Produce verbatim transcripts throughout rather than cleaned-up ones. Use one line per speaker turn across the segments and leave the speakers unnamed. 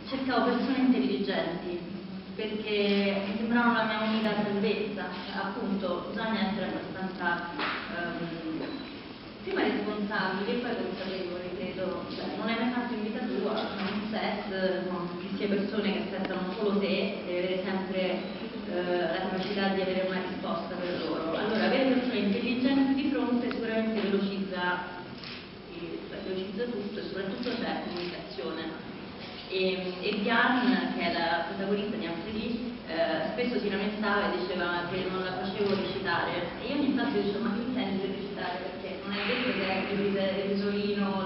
cercavo persone intelligenti, perché mi sembravano la mia unica salvezza. Appunto, bisogna essere abbastanza um, prima responsabili e poi consapevoli, credo. Cioè, non hai mai fatto in vita tua un set con sia persone che aspettano solo te, devi avere sempre uh, la capacità di avere una risposta per loro. Allora, avere persone intelligenti di fronte sicuramente velocizza, velocizza tutto e soprattutto c'è comunicazione. E, e Diane, che è la protagonista di Ampli, eh, spesso si lamentava e diceva che non la facevo recitare, e io ogni tanto dicevo: ma che intendi per recitare? Perché non è detto che è il risolino,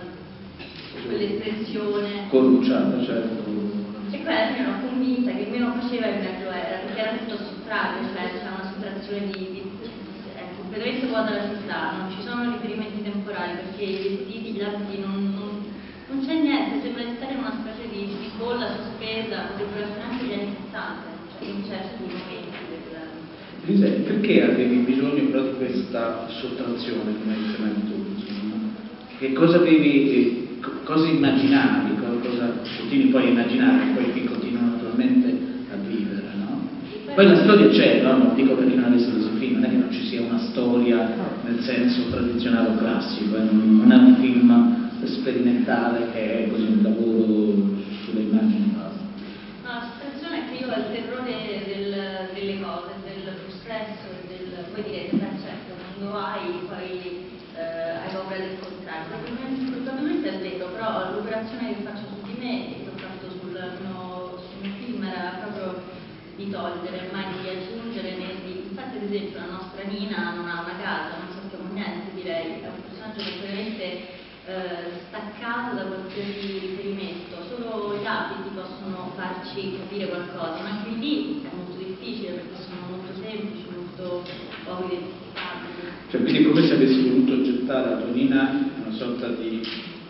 quell'espressione
corrucciata, certo.
E poi alla fine ero convinta che meno faceva e meglio era, perché era tutto sottratto, cioè c'è una sottrazione di, di è completamente vuota la città, non ci sono riferimenti temporali, perché i vestiti, gli abiti non, non non c'è niente, sembra di stare in una specie di, di bolla sospesa, potrebbero essere anche gli anni sessanta, cioè in certi momenti del...
Elisa, perché avevi bisogno però di questa sottrazione, come dicevi tu? Che cosa avevi, cosa immaginavi, cosa continui poi a immaginare, poi che continuano naturalmente a vivere, no? Poi la storia c'è, no? Non dico perché non avessi visto il film, non è che non ci sia una storia nel senso tradizionale o classico, eh? non è un film sperimentale che è così un lavoro sulle immagini.
No, la situazione è che io ho il terrore del, delle cose, del possesso, del, voi direte, beh certo, quando hai poi eh, hai paura del contrario. Probabilmente, probabilmente è vero, però l'operazione che faccio su di me e che ho fatto sul mio, sul mio film era proprio di togliere, mai di aggiungere né di... Infatti ad esempio la nostra Nina non ha una casa, non sappiamo niente di lei, è un personaggio completamente Eh, staccato da qualsiasi riferimento, solo gli abiti possono farci capire qualcosa, ma anche lì è molto difficile perché sono molto semplici, molto poco identificabili.
Cioè, quindi è come se avessi voluto gettare a Tonina una sorta di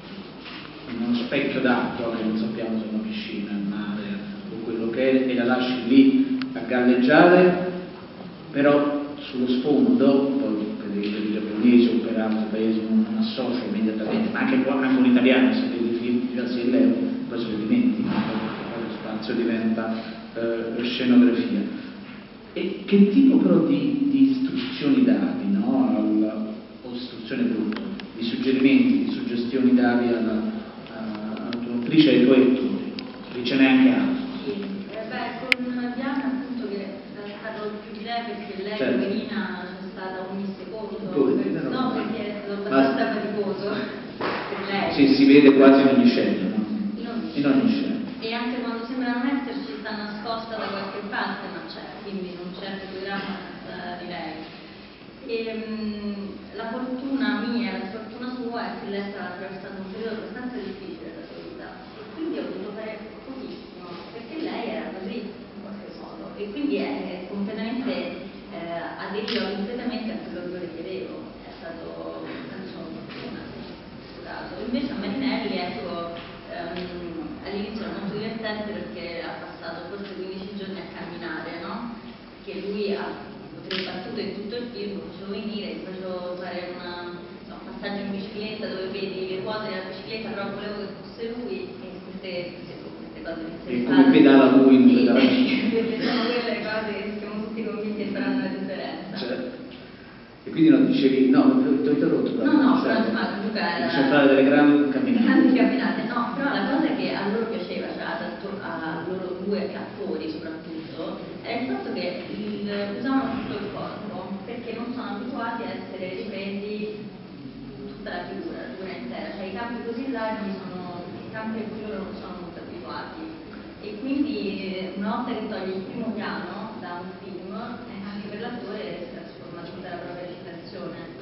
uno specchio d'acqua che non sappiamo se è una piscina, il mare o quello che è, e la lasci lì a galleggiare, però sullo sfondo, poi per i giapponesi o per altri paesi non associa immediatamente, ma anche, anche un italiano, se vede film di Brasileiro, poi se lo dimentica, perché poi lo spazio diventa eh, scenografia. E che tipo però di, di istruzioni davi, no? Alla, o istruzione brutta, di suggerimenti, di suggestioni davi alla, alla tua attrice e ai tuoi attori? Lì ce n'è anche altro.
Sì, eh beh, con Diana appunto che parlo più di lei perché lei,
certo.
Poverina, c'è stata ogni secondo,
Poverina,
per,
no,
no, perché è stato abbastanza faticoso per lei.
Sì, si vede quasi in ogni scena, no?
In ogni,
in ogni scena.
E anche quando sembra non esserci sta nascosta da qualche parte, ma c'è, quindi non c'è fotogramma uh, di lei. E, um, la fortuna mia e la sfortuna sua è che lei stava attraversando un periodo abbastanza difficile della sua vita e quindi ho dovuto fare pochissimo, perché lei era così in qualche modo e quindi è, è completamente eh, aderiva completamente a quello che io le chiedevo. È stato penso fortuna in questo caso. Invece a Marinelli, ecco, um, all'inizio era molto divertente perché ha passato forse quindici giorni a camminare, no? Perché lui ha tre battute in tutto il film, lo facevo venire, ti facevo fare una, no, un passaggio in bicicletta dove vedi le ruote della bicicletta, però volevo che fosse lui e queste, queste, queste cose mi
e come pedala lui in pedala
perché sono quelle cose che siamo tutti convinti che faranno la differenza.
Certo. E quindi non dicevi, no, ti ho interrotto.
No, no, però insomma comunque era...
Lascia fare delle grandi camminate.
Grandi camminate, no, però la cosa che a loro piaceva, cioè a loro due attori soprattutto, è il fatto che il, usavano tutto il corpo, perché non sono abituati a essere ripresi tutta la figura, la figura intera, cioè i campi così larghi sono i campi a cui loro non sono molto abituati. E quindi una volta che togli il primo piano da un film, eh, anche per l'attore si trasforma tutta la propria recitazione.